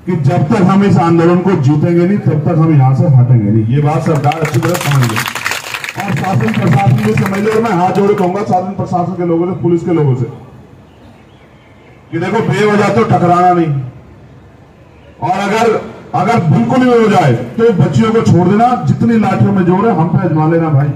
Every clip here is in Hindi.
कि जब तक हम इस आंदोलन को जीतेंगे नहीं तब तक हम यहां से हटेंगे नहीं। ये बात सरकार अच्छी तरह समझ ले और शासन प्रशासन भी समझ ले। और मैं हाथ जोड़े कहूंगा शासन प्रशासन के लोगों से, पुलिस के लोगों से कि देखो बेवजह तो टकराना नहीं, और अगर बिल्कुल ही हो जाए तो बच्चियों को छोड़ देना, जितनी लाठियों में जोड़ है हम पे आजमा लेना भाई।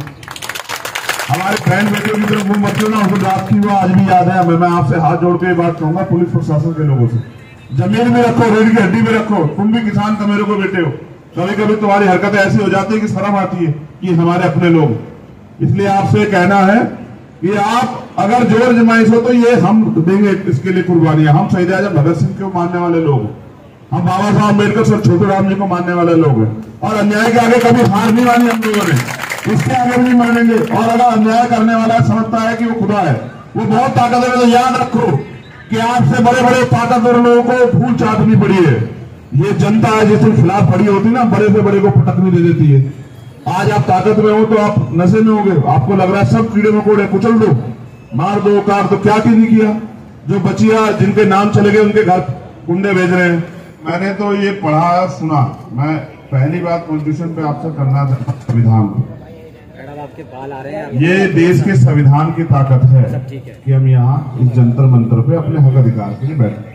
हमारे बहन बेटियों की तरफ मुंह मत ना, उनको रात की वो आज भी याद है। मैं आपसे हाथ जोड़ के बात कहूंगा पुलिस प्रशासन के लोगों से, जमीन में रखो, रेड की हड्डी में रखो। तुम भी किसान कमेरों को बेटे हो, कभी कभी तुम्हारी हरकतें ऐसी हो जाती है कि शर्म आती है कि हमारे अपने लोग। इसलिए आपसे कहना है कि आप अगर जोर जमाइश हो तो ये हम देंगे इसके लिए कुर्बानियां। हम शहीद आजम भगत सिंह को मानने वाले लोग, हम बाबा साहब अम्बेडकर सर छोटे राम जी को मानने वाले लोग हैं, और अन्याय के आगे कभी हार नहीं मानी हम लोगों ने, इसके आगे भी नहीं मानेंगे। और अगर अन्याय करने वाला समझता है कि वो खुदा है, वो बहुत ताकतवर है, तो याद रखो कि आपसे बड़े बड़े ताकतवर लोगों को फूल चाटनी पड़ी है। ये जनता है जिसके खिलाफ खड़ी होती ना, बड़े से बड़े को पटकनी दे देती है। आज आप ताकत में हो तो आप नशे में होंगे, आपको लग रहा है सब कीड़े मकोड़े कुचल दो, मार दो, काट दो। क्या नहीं किया? जो बचिया जिनके नाम चले गए उनके घर कुंडे भेज रहे हैं। मैंने तो ये पढ़ा सुना। मैं पहली बात कॉन्स्टिट्यूशन पे आपसे करना था, संविधान आपके बाल आ रहे हैं। ये देश के संविधान की ताकत है कि हम यहाँ इस जंतर मंतर पे अपने हक अधिकार के लिए बैठे।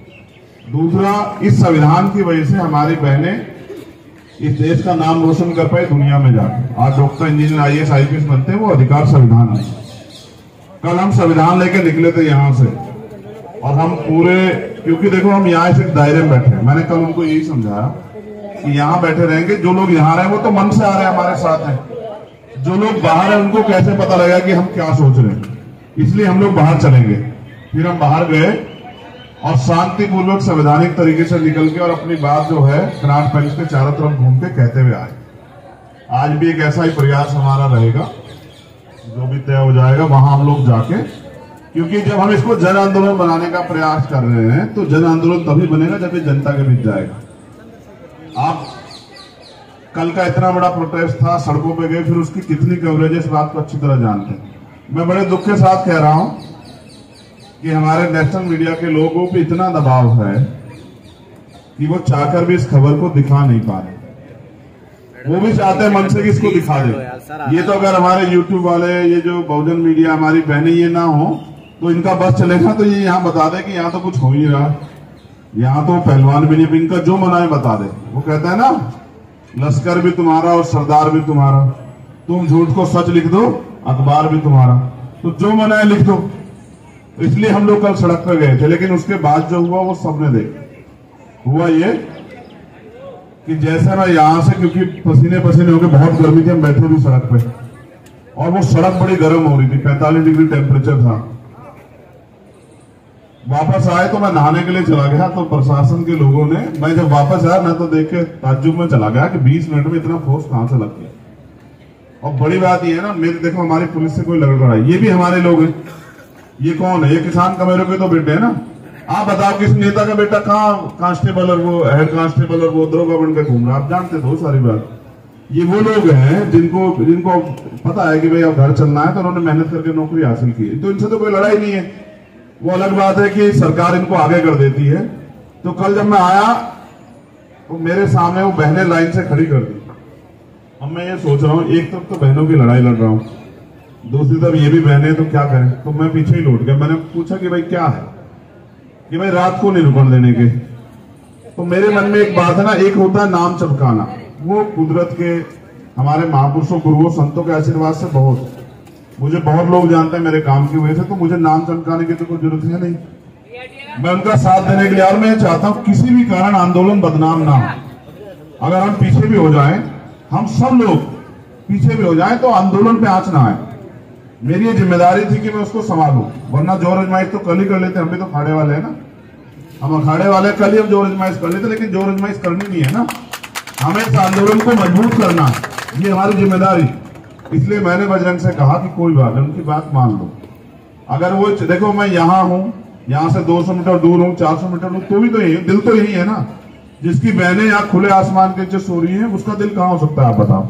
दूसरा, इस संविधान की वजह से हमारी बहनें इस देश का नाम रोशन कर पाए दुनिया में जाकर। आज डॉक्टर, इंजीनियर, IAS, IPS बनते हैं, वो अधिकार संविधान में। कल हम संविधान लेके निकले थे यहाँ से, और हम पूरे, क्योंकि देखो हम यहाँ इस दायरे में बैठे हैं। मैंने कल उनको यही समझाया कि यहाँ बैठे रहेंगे, जो लोग यहाँ रहे वो तो मन से आ रहे हैं, हमारे साथ हैं। जो लोग बाहर हैं उनको कैसे पता लगेगा कि हम क्या सोच रहे हैं, इसलिए हम लोग बाहर चलेंगे। फिर हम बाहर गए और शांतिपूर्वक संवैधानिक तरीके से निकल के और अपनी बात जो है क्रांत पैलेस के चारों तरफ घूम के कहते हुए आए। आज भी एक ऐसा ही प्रयास हमारा रहेगा, जो भी तय हो जाएगा वहां हम लोग जाके, क्योंकि जब हम इसको जन आंदोलन बनाने का प्रयास कर रहे हैं तो जन आंदोलन तभी बनेगा जब ये जनता के बीच जाएगा। आप कल का इतना बड़ा प्रोटेस्ट था, सड़कों पे गए, फिर उसकी कितनी कवरेज है इस बात को अच्छी तरह जानते हैं। मैं बड़े दुख के साथ कह रहा हूं कि हमारे नेशनल मीडिया के लोगों पे इतना दबाव है कि वो चाहकर भी इस खबर को दिखा नहीं पा रहे। वो भी चाहते हैं मन से कि इसको दिखा दे। ये तो अगर हमारे यूट्यूब वाले, ये जो बहुजन मीडिया, हमारी बहनें ये ना हो तो इनका बस चलेगा तो ये यहाँ बता दे कि यहाँ तो कुछ हो ही रहा, यहाँ तो पहलवान भी नहीं, इनका जो मना है बता दे। वो कहता है ना, लश्कर भी तुम्हारा और सरदार भी तुम्हारा, तुम झूठ को सच लिख दो, अखबार भी तुम्हारा, तो जो मना है लिख दो। इसलिए हम लोग कल सड़क पर गए थे, लेकिन उसके बाद जो हुआ वो सबने देखा। हुआ ये कि जैसे मैं यहां से, क्योंकि पसीने पसीने होकर बहुत गर्मी थी, हम बैठे भी सड़क पे, और वो सड़क बड़ी गर्म हो रही थी, 45 डिग्री टेम्परेचर था। वापस आए तो मैं नहाने के लिए चला गया, तो प्रशासन के लोगों ने, मैं जब वापस आया मैं तो देख के ताज्जुब में चला गया कि 20 मिनट में इतना फोर्स कहां से लग गया। और बड़ी बात ये है ना, मेरे देखो हमारी पुलिस से कोई लड़, ये भी हमारे लोग हैं। ये कौन है? ये किसान कमेरों के तो बेटे है ना। आप बताओ किस नेता का बेटा कहाँ कांस्टेबल और वो हेड कांस्टेबल और वो दरोगा बन के घूम रहा, आप जानते हो सारी बात। ये वो लोग हैं जिनको पता है कि भाई अब घर चलना है, तो उन्होंने मेहनत करके नौकरी हासिल की है, तो इनसे तो कोई लड़ाई नहीं है। वो अलग बात है कि सरकार इनको आगे कर देती है। तो कल जब मैं आया तो मेरे सामने वो बहनें लाइन से खड़ी कर दी। अब मैं ये सोच रहा हूँ, एक तरफ तो बहनों की लड़ाई लड़ रहा हूँ, दूसरी तरफ ये भी बहनें, तो क्या करें। तो मैं पीछे ही लौट गया। मैंने पूछा कि भाई क्या है, कि भाई रात को नहीं रुकने देने के। तो मेरे मन में एक बात है ना, एक होता है नाम चमकाना, वो कुदरत के, हमारे महापुरुषों, गुरुओं, संतों के आशीर्वाद से बहुत, मुझे बहुत लोग जानते हैं मेरे काम की वजह से, तो मुझे नाम चमकाने की तो कोई जरूरत है नहीं। मैं उनका साथ देने के लिए, और मैं चाहता हूं किसी भी कारण आंदोलन बदनाम ना हो। अगर हम पीछे भी हो जाएं, हम सब लोग पीछे भी हो जाएं, तो आंदोलन पे आंच ना आए। मेरी ये जिम्मेदारी थी कि मैं उसको संभालूं, वरना जोर आजमाइश तो कल ही कर लेते। हम भी तो अखाड़े वाले हैं ना, हम अखाड़े वाले, कल ही हम जोर आजमाइश कर लेते, लेकिन जोर आजमाइश करनी नहीं है ना, हमें इस आंदोलन को मजबूत करना, ये हमारी जिम्मेदारी। इसलिए मैंने बजरंग से कहा कि कोई बात नहीं, उनकी बात मान लो। अगर वो, देखो मैं यहाँ हूं, यहाँ से 200 मीटर दूर हूं, 400 मीटर दूर, तो भी तो यही, दिल तो यही है ना। जिसकी बहनें यहाँ खुले आसमान के नीचे सो रही हैं, उसका दिल कहाँ हो सकता है आप बताओ।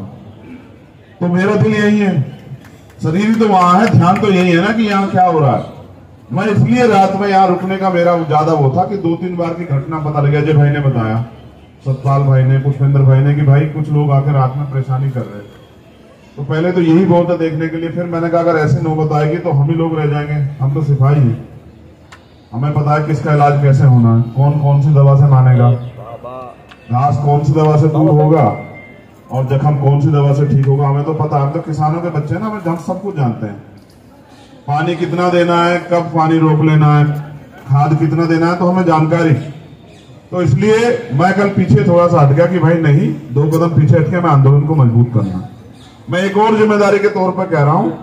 तो मेरा दिल यही है, शरीर तो वहां है, ध्यान तो यही है ना कि यहाँ क्या हो रहा है। मैं इसलिए रात में यहाँ रुकने का मेरा ज्यादा वो था कि 2-3 बार की घटना पता लगा। अजय भाई ने बताया, सतपाल भाई ने, पुष्पेंद्र भाई ने, कि भाई कुछ लोग आकर रात में परेशानी कर रहे थे। तो पहले तो यही बहुत है देखने के लिए। फिर मैंने कहा अगर ऐसी नौबत आएगी तो हम ही लोग रह जाएंगे। हम तो सिपाही हैं, हमें पता है किसका इलाज कैसे होना है, कौन कौन सी दवा से मानेगा, घास कौन सी दवा से दूर होगा और जख्म कौन सी दवा से ठीक होगा, हमें तो पता है। हम तो किसानों के बच्चे हैं ना, हम सब कुछ जानते हैं। पानी कितना देना है, कब पानी रोक लेना है, खाद कितना देना है, तो हमें जानकारी। तो इसलिए मैं कल पीछे थोड़ा सा हट गया कि भाई नहीं, 2 कदम पीछे हट के मैं आंदोलन को मजबूत करना। मैं एक और जिम्मेदारी के तौर पर कह रहा हूं,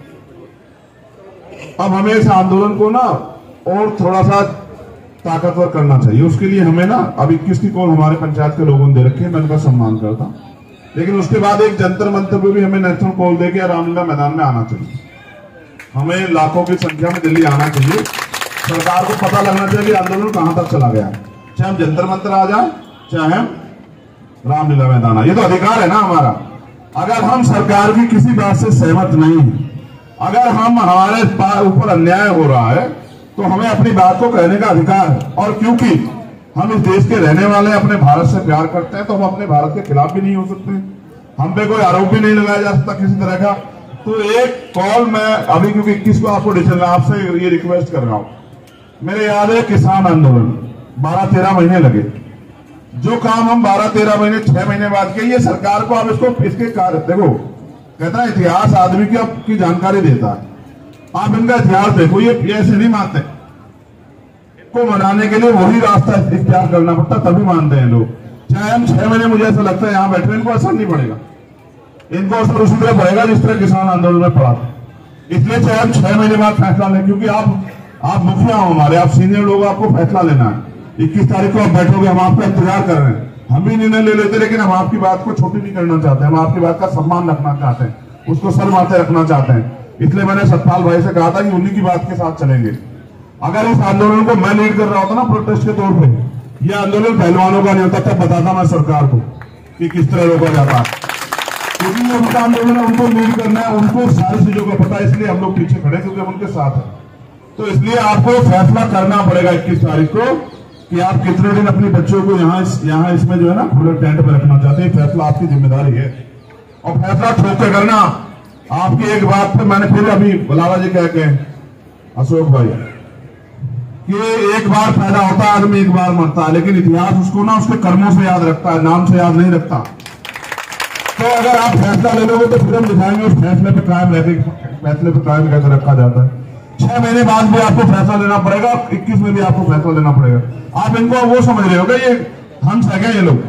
अब हमें इस आंदोलन को ना और थोड़ा सा ताकतवर करना चाहिए। उसके लिए हमें ना अब 21 की कॉल हमारे पंचायत के लोगों ने दे रखी है, मैं उनका सम्मान करता हूं। लेकिन उसके बाद एक जंतर मंतर पे भी हमें नेशनल कॉल देके रामलीला मैदान में आना चाहिए। हमें लाखों की संख्या में दिल्ली आना चाहिए। सरकार को पता लगना चाहिए कि आंदोलन कहां तक चला गया है। चाहे हम जंतर मंतर आ जाए, चाहे हम रामलीला मैदान आए, ये तो अधिकार है ना हमारा। अगर हम सरकार की किसी बात से सहमत नहीं है, अगर हमारे ऊपर अन्याय हो रहा है, तो हमें अपनी बात को कहने का अधिकार है। और क्योंकि हम इस देश के रहने वाले, अपने भारत से प्यार करते हैं, तो हम अपने भारत के खिलाफ भी नहीं हो सकते। हम पे कोई आरोप भी नहीं लगाया जा सकता किसी तरह का। तो एक कॉल मैं अभी, क्योंकि 21 को आपको डिसीजन, आपसे ये रिक्वेस्ट कर रहा हूं। मेरे याद है किसान आंदोलन 12-13 महीने लगे। जो काम हम 12-13 महीने, 6 महीने बाद किए, ये सरकार को आप इसको इसके कार्य देखो। कहता है इतिहास आदमी की जानकारी देता है। आप इनका इतिहास देखो, ये ऐसे नहीं मानते। इनको मनाने के लिए वही रास्ता इख्तियार करना पड़ता, तभी मानते हैं लोग। चाहे हम 6 महीने, मुझे ऐसा लगता है यहां बैठे, इनको असर नहीं पड़ेगा। इनको असर उसी तरह पड़ेगा जिस तरह किसान आंदोलन में पड़ा। इसलिए चाहे हम 6 महीने बाद फैसला लें, क्योंकि आप मुखिया हो हमारे, आप सीनियर लोग, आपको फैसला लेना है। 21 तारीख को आप बैठोगे, हम आपका इंतजार कर रहे हैं। हम भी निर्णय ले लेते, लेकिन हम आपकी बात को छोटी नहीं करना चाहते। हम आपकी बात का सम्मान रखना चाहते हैं, उसको सर माथे रखना चाहते हैं। इसलिए मैंने सतपाल भाई से कहा था कि उन्हीं की बात के साथ चलेंगे। अगर इस आंदोलन को मैं लीड कर रहा होता ना प्रोटेस्ट के तौर पे, यह आंदोलन पहलवानों का नहीं होता, तब बताता मैं सरकार को कि किस तरह रोका जाता है। क्योंकि ये उनका आंदोलन है, उनको लीड करना है, उनको सारी चीजों का पता है। इसलिए हम लोग पीछे खड़े, क्योंकि हम उनके साथ हैं। तो इसलिए आपको फैसला करना पड़ेगा 21 तारीख को कि आप कितने दिन अपने बच्चों को यहाँ इसमें जो है ना खुले टेंट में रखना चाहते हैं। फैसला आपकी जिम्मेदारी है, और फैसला ठोक के करना। आपकी एक बात पे मैंने फिर अभी बुलावा जी कह के, अशोक भाई, कि एक बार पैदा होता है आदमी, एक बार मरता है, लेकिन इतिहास उसको ना उसके कर्मों से याद रखता है, नाम से याद नहीं रखता। तो अगर आप फैसला ले लोगे तो फिर हम दिखाएंगे उस फैसले पे कायम रहते, फैसले पे कायम कैसे रखा जाता है। 6 महीने बाद भी आपको फैसला लेना पड़ेगा, 21 में भी आपको फैसला लेना पड़ेगा। आप इनको वो समझ रहे हो क्या, ये हंस है क्या? ये लोग,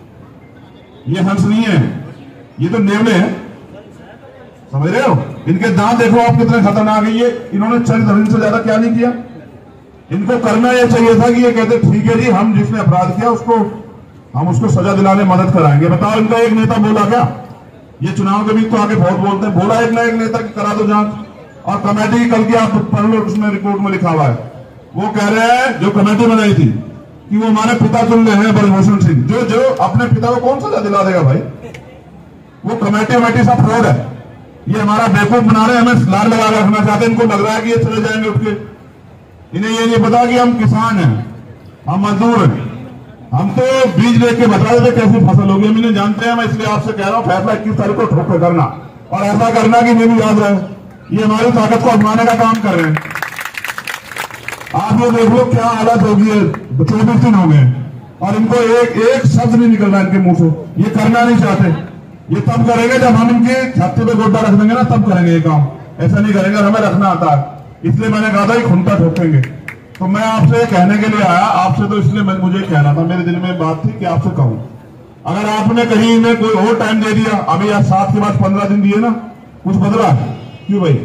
ये हंस नहीं है, ये तो नेवले हैं, समझ रहे हो? इनके दांत देखो आप कितने खतरनाक है। ये इन्होंने चरित्र हनन से ज्यादा क्या नहीं किया। इनको करना यह चाहिए था कि ये कहते ठीक है जी, हम जिसने अपराध किया हम उसको सजा दिलाने मदद कराएंगे। बताओ, इनका एक नेता बोला क्या? ये चुनाव के बीच तो आके बहुत बोलते हैं, बोला एक ना एक नेता कि करा दो जांच। और कमेटी की कल की आप पढ़ लो, उसमें रिपोर्ट में लिखा हुआ है, वो कह रहे हैं जो कमेटी बनाई थी कि वो हमारे पिता चुन रहे हैं ब्रजभूषण सिंह। जो अपने पिता को कौन सजा दिला देगा भाई? वो कमेटी सब फ्रॉड है। ये हमारा बेवकूफ बना रहे हैं, हमें लाल लगा रखना चाहते हैं। इनको लग रहा है कि ये चले जाएंगे उठ के। इन्हें ये नहीं पता कि हम किसान हैं, हम मजदूर हैं। हम तो बीज लेके के बता देते कैसी फसल होगी, हम इन्हें जानते हैं। मैं इसलिए आपसे कह रहा हूं, फैसला 21 तारीख को ठोक करना, और ऐसा करना कि ये भी याद रहे, ये हमारी ताकत को आजमाने का काम कर रहे हैं। आप ये देख लो क्या हालत होगी है। 24 दिन हो गए और इनको एक शब्द नहीं निकल रहा इनके मुंह से। ये करना नहीं चाहते। ये तब करेंगे जब हम इनके छाती पे गोड्डा रख देंगे ना, तब करेंगे ये काम। ऐसा नहीं करेंगे, हमें रखना आता है। इसलिए मैंने कहा था कि खुंटा ठोकेंगे। तो मैं आपसे कहने के लिए आया, आपसे तो इसलिए मुझे कहना था, मेरे दिल में बात थी कि आपसे कहूं। अगर आपने कहीं इन्हें कोई और टाइम दे दिया, अभी आज 7 के बाद 15 दिन दिए ना, कुछ बदला? क्यों भाई?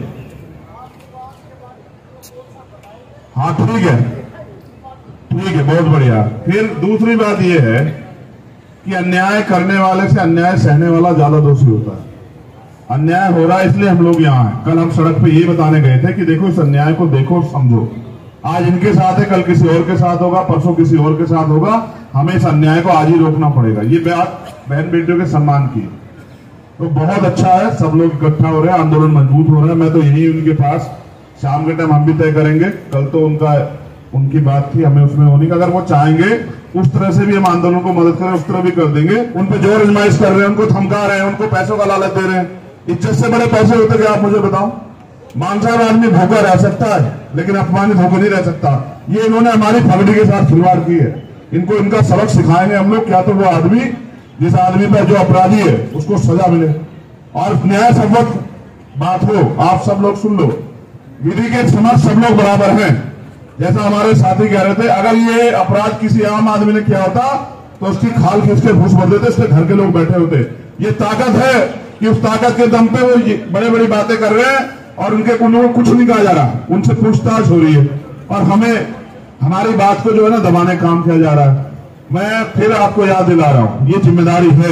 हाँ ठीक है, बहुत बढ़िया। फिर दूसरी बात यह है कि अन्याय करने वाले से अन्याय सहने वाला ज्यादा दोषी होता है। अन्याय हो रहा है इसलिए हम लोग यहाँ हैं। कल हम सड़क पे ये बताने गए थे कि देखो इस अन्याय को देखो, समझो। आज इनके साथ है, कल किसी और के साथ होगा, परसों किसी और के साथ होगा। हमें इस अन्याय को आज ही रोकना पड़ेगा। ये बात बहन बेटियों के सम्मान की, तो बहुत अच्छा है। सब लोग इकट्ठा हो रहे हैं, आंदोलन मजबूत हो रहा है। मैं तो यही उनके पास शाम के टाइम हम भी तय करेंगे। कल तो उनकी बात थी, हमें उसमें होने का, अगर वो चाहेंगे उस तरह से भी हम आंदोलन को मदद करें, उस तरह भी कर देंगे। उन पे जोर आजमाइश कर रहे हैं, उनको धमका रहे हैं, उनको पैसों का लालच दे रहे हैं। इज्जत से बड़े पैसे होते क्या, आप मुझे बताओ। मांसाहार आदमी भूखा रह सकता है लेकिन अपमानित होकर नहीं रह सकता। ये इन्होंने हमारी पगड़ी के साथ खिलवाड़ की है। इनको इनका सबक सिखाएंगे हम लोग, क्या तो वो आदमी, जिस आदमी पर जो अपराधी है उसको सजा मिले और न्याय सम्मत बात हो। आप सब लोग सुन लो, विधि के समक्ष सब लोग बराबर हैं। जैसा हमारे साथी कह रहे थे, अगर ये अपराध किसी आम आदमी ने किया होता तो उसकी खाल खींच के घूस भर देते, उसके घर के लोग बैठे होते। ये ताकत है कि उस ताकत के दम पे वो बड़ी बड़ी बातें कर रहे हैं और उनके को कुछ नहीं कहा जा रहा, उनसे पूछताछ हो रही है और हमें हमारी बात को जो है ना दबाने का काम किया जा रहा है। मैं फिर आपको याद दिला रहा हूं, ये जिम्मेदारी है।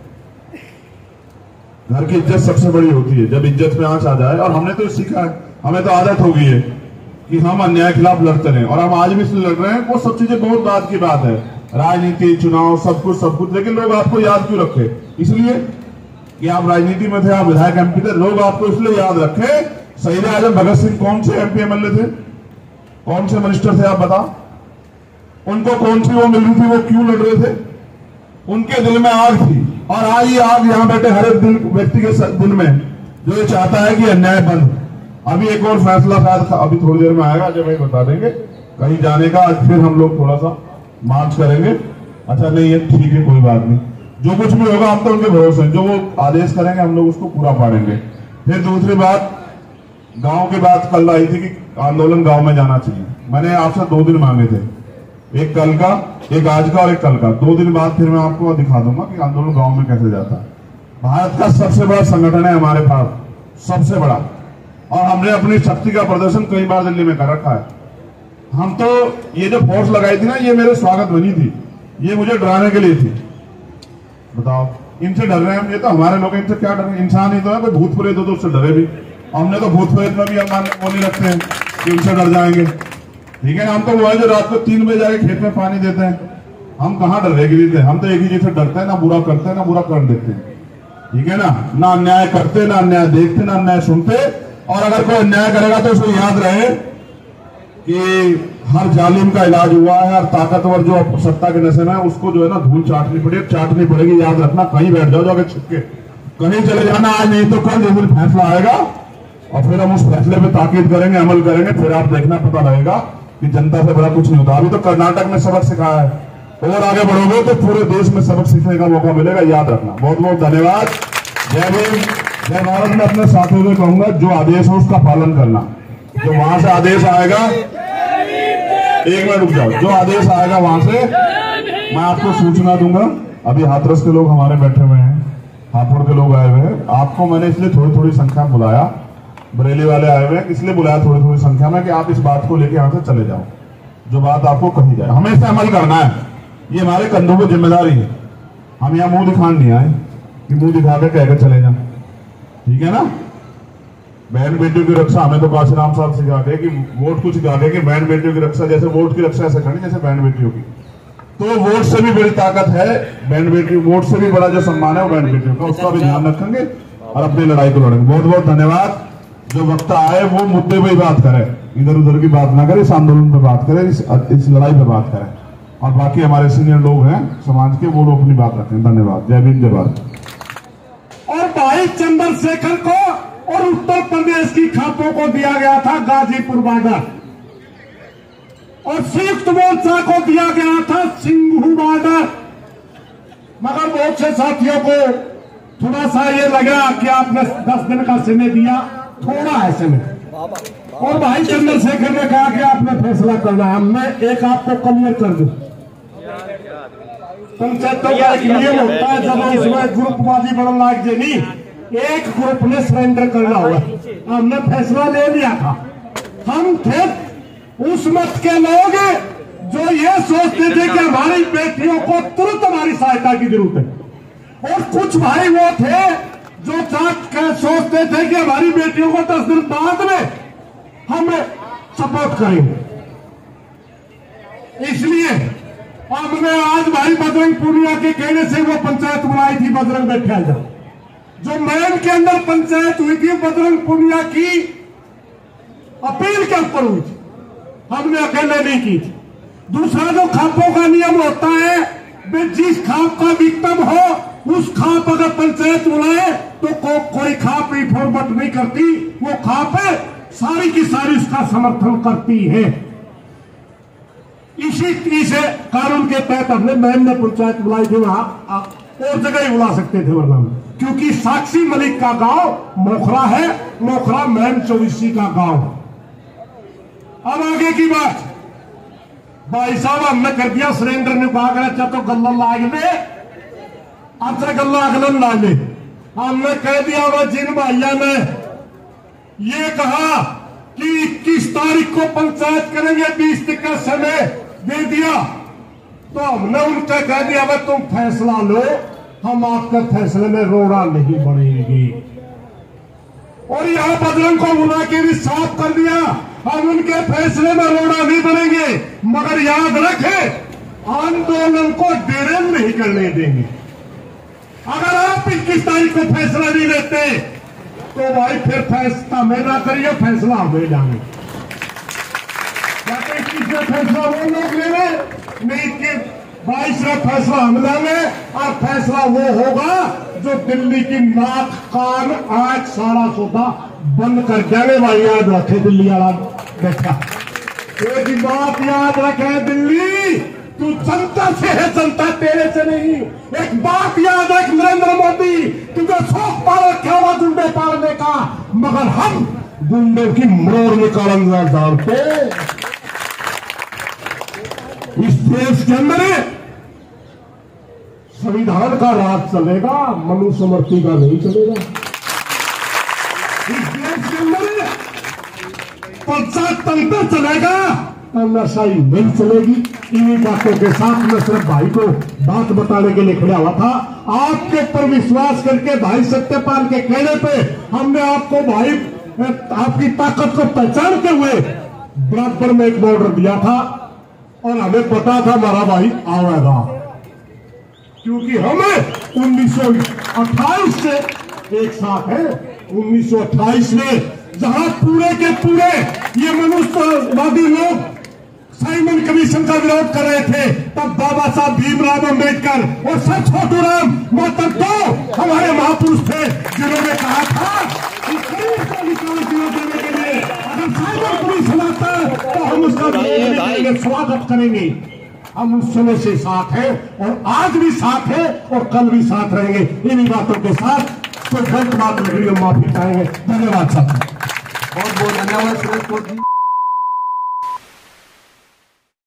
घर की इज्जत सबसे बड़ी होती है, जब इज्जत में आंच आ जाए। और हमने तो सीखा है, हमें तो आदत हो गई है कि हम अन्याय के खिलाफ लड़ते रहे और हम आज भी इसलिए लड़ रहे हैं। वो सब चीजें बहुत बात की बात है, राजनीति, चुनाव, सब कुछ, लेकिन लोग आपको याद क्यों रखे? इसलिए कि आप राजनीति में थे, आप विधायक एमपी थे। लोग आपको इसलिए याद रखे, शहीद आजम भगत सिंह कौन से एमपी एमएलए थे, कौन से मिनिस्टर थे, आप बताओ। उनको कौन सी वो मिल रही थी, वो क्यों लड़ रहे थे? उनके दिल में आग थी और आज ये आग यहां बैठे हर एक व्यक्ति के दिल में, जो ये चाहता है कि अन्याय बंद। अभी एक और फैसला शायद अभी थोड़ी देर में आएगा, जब भाई बता देंगे कहीं जाने का। आज फिर हम लोग थोड़ा सा मार्च करेंगे। अच्छा नहीं है, ठीक है, कोई बात नहीं, जो कुछ भी होगा हम तो उनके भरोसे हैं, जो वो आदेश करेंगे हम लोग उसको पूरा पाड़ेंगे। फिर दूसरी बात, गांव की बात कल आई थी कि आंदोलन गांव में जाना चाहिए। मैंने आपसे 2 दिन मांगे थे, एक कल का, एक आज का और एक कल का। 2 दिन बाद फिर मैं आपको दिखा दूंगा कि आंदोलन गांव में कैसे जाता है। भारत का सबसे बड़ा संगठन है हमारे पास, सबसे बड़ा, और हमने अपनी शक्ति का प्रदर्शन कई बार दिल्ली में कर रखा है। हम तो ये जो फोर्स लगाई थी ना, ये मेरे स्वागत बनी थी, ये मुझे डराने के लिए थी। बताओ, इनसे डर रहे हैं हम? ये तो हमारे लोग, इनसे क्या डर रहे हैं? इंसान ही तो है, कोई भूत प्रेत हो तो उससे डरे भी। हमने तो भूत प्रेत में भी हम वो नहीं रखते हैं कि उनसे डर जाएंगे, ठीक है। हम तो वो है जो रात को 3 बजे जाके खेत में पानी देते हैं। हम कहाँ डर रहे थे? हम तो एक ही चीज से डरते हैं, ना बुरा करते हैं ना बुरा कर देते हैं, ठीक है ना। ना अन्याय करते, ना अन्याय देखते, ना अन्याय सुनते। और अगर कोई अन्याय करेगा तो उसको याद रहे कि हर जालिम का इलाज हुआ है, हर ताकतवर जो सत्ता के नशे में है उसको जो है ना धूल चाटनी पड़ेगी। याद रखना, कहीं बैठ जाओ, जाके छिपके कहीं चले जाना, आज नहीं तो कल जिस दिन फैसला आएगा और फिर हम उस फैसले पे ताकीद करेंगे, अमल करेंगे। फिर आप देखना, पता लगेगा कि जनता से बड़ा कुछ नहीं होता। अभी तो कर्नाटक में सबक सिखाया है, और आगे बढ़ोगे तो पूरे देश में सबक सीखने का मौका मिलेगा, याद रखना। बहुत बहुत धन्यवाद। जय भीम, जय भारत। मैं अपने साथियों से कहूंगा, जो आदेश हो उसका पालन करना। जो वहां से आदेश आएगा, एक मिनट रुक जाओ, जो आदेश आएगा वहां से मैं आपको सूचना दूंगा। अभी हाथरस के लोग हमारे बैठे हुए हैं, हापुड़ के लोग आए हुए हैं। आपको मैंने इसलिए थोड़ी थोड़ी संख्या में बुलाया, बरेली वाले आए हुए हैं, इसलिए बुलाया थोड़ी थोड़ी संख्या में कि आप इस बात को लेकर यहां से चले जाओ, जो बात आपको कही जाए। हमें इसे अमल करना है, ये हमारे कंधों की जिम्मेदारी है। हम यहाँ मुंह दिखाने नहीं आए कि मुंह दिखा के कहकर चले जाए, ठीक है ना। बहन बेटियों की रक्षा हमें तो काशीराम साहब सिखा गए कि वोट को सिखा गए कि बहन बेटियों की रक्षा, जैसे वोट की रक्षा ऐसे करनी जैसे बहन बेटियों की। तो वोट से भी बड़ी ताकत है बहन बेटी, वोट से भी बड़ा जो सम्मान है वो बहन बेटियों का, उसका भी ध्यान रखेंगे और अपनी लड़ाई को लड़ेंगे। बहुत बहुत धन्यवाद। जो वक्त आए वो मुद्दे पर ही बात करे, इधर उधर की बात ना करे, इस आंदोलन पर बात करे, इस लड़ाई पर बात करें। और बाकी हमारे सीनियर लोग हैं समाज के, वो लोग अपनी बात रखें। धन्यवाद। जय भीम, जय भारत। और भाई चंद्रशेखर को और उत्तर प्रदेश की खापों को दिया गया था गाजीपुर बॉर्डर, और संयुक्त मोर्चा को दिया गया था सिंघू बॉर्डर। मगर बहुत से साथियों को थोड़ा सा ये लगा कि आपने 10 दिन का समय दिया, थोड़ा है समय। और भाई चंद्रशेखर ने कहा कि आपने फैसला करना है। मैं एक आपको क्लियर कर दूं, पंचायतों का एक नियम होता है, जब उसमें ग्रुपबाजी बढ़ लाग जाए, एक ग्रुप ने सरेंडर करना हुआ। हमने फैसला ले लिया था। हम थे उस मत के लोग जो ये सोचते थे कि हमारी बेटियों को तुरंत हमारी सहायता की जरूरत है, और कुछ भाई वो थे जो सोचते थे कि हमारी बेटियों को 10 दिन बाद में हम सपोर्ट करेंगे। इसलिए हमने आज भाई बजरंग पूनिया के कहने से वो पंचायत बुलाई थी बजरंग बैठा जा, जो मैन के अंदर पंचायत हुई थी बजरंग पूनिया की अपील के ऊपर हुई थी, हमने अकेले नहीं की थी। दूसरा जो खापों का नियम होता है, जिस खाप का विक्टिम हो उस खाप अगर पंचायत बुलाए तो कोई खाप रिफॉर्मेट नहीं करती, वो खाप सारी की सारी उसका समर्थन करती है। इसी से कानून के तहत हमने मैम ने पंचायत बुलाई थी, वहां और जगह ही बुला सकते थे वरना, क्योंकि साक्षी मलिक का गांव मोखरा है, मोखरा मैम चौबीसी का गांव। अब आगे की बात, भाई साहब हमने कर दिया, सुरेंद्र ने कहा अच्छा तो गल्ला लाग ले, अच्छा गल्ला अगलन ला ले। हमने कह दिया वह जिन भाइया ने ये कहा कि 21 तारीख को पंचायत करेंगे, 20 तक का समय दे दिया, तो हमने उनका कह दिया भाई तुम फैसला लो, हम आपके फैसले में रोड़ा नहीं बढ़ेगी। और यहां बजरंग को बुला के भी साफ कर दिया, हम उनके फैसले में रोड़ा नहीं बढ़ेंगे, मगर याद रखें आंदोलन को डिरेल नहीं करने देंगे। अगर आप 21 तारीख को फैसला नहीं लेते तो भाई फिर फैसला में ना करिए, फैसला हमें जाने। 21 में फैसला वो लोग ले रहे, नहीं कि 22 में फैसला हम लेंगे, और फैसला वो होगा जो दिल्ली की नाक कान आंख सारा सौदा बंद कर देंगे। भाई याद रखे दिल्ली वाला बैठा, एक बात याद रखे, दिल्ली तू जनता से है, जनता तेरे से नहीं। एक बात याद रख नरेंद्र मोदी, तुझे शौक पाल रखा हुआ गुंडे पालने का, मगर हम गुंडे की मोर निकालेंगे डालते। इस देश के अंदर संविधान का राज चलेगा, मनुस्मृति का नहीं चलेगा। इस देश के अंदर पंचायत तंत्र चलेगा, तानाशाही नहीं चलेगी। इन्हीं बातों के साथ मैं सिर्फ भाई को बात बताने के लिए खड़ा हुआ था। आपके ऊपर विश्वास करके भाई सत्यपाल के कहने पे हमने आपको भाई आपकी ताकत को पहचानते हुए बराबर में एक बॉर्डर दिया था, और हमें पता था हमारा भाई आवेगा, क्योंकि हमें 1928 से एक साथ है। 1928 में जहां पूरे के पूरे ये मनुष्यवादी लोग साइमन कमीशन का विरोध कर रहे थे, तब बाबा साहब भीमराव अंबेडकर और सर छोटूराम मात्र दो हमारे महापुरुष थे जिन्होंने कहा था कि गरीब को निकाल देने के लिए अगर साइमन कमीशन आता है तो हम उसका स्वागत करेंगे। हम उस समय से साथ हैं और आज भी साथ हैं और कल भी साथ रहेंगे। इन्हीं बातों के साथ कोई गलत बात लग रही हो माफी चाहेंगे। धन्यवाद साहब, बहुत बहुत धन्यवाद सुरेश।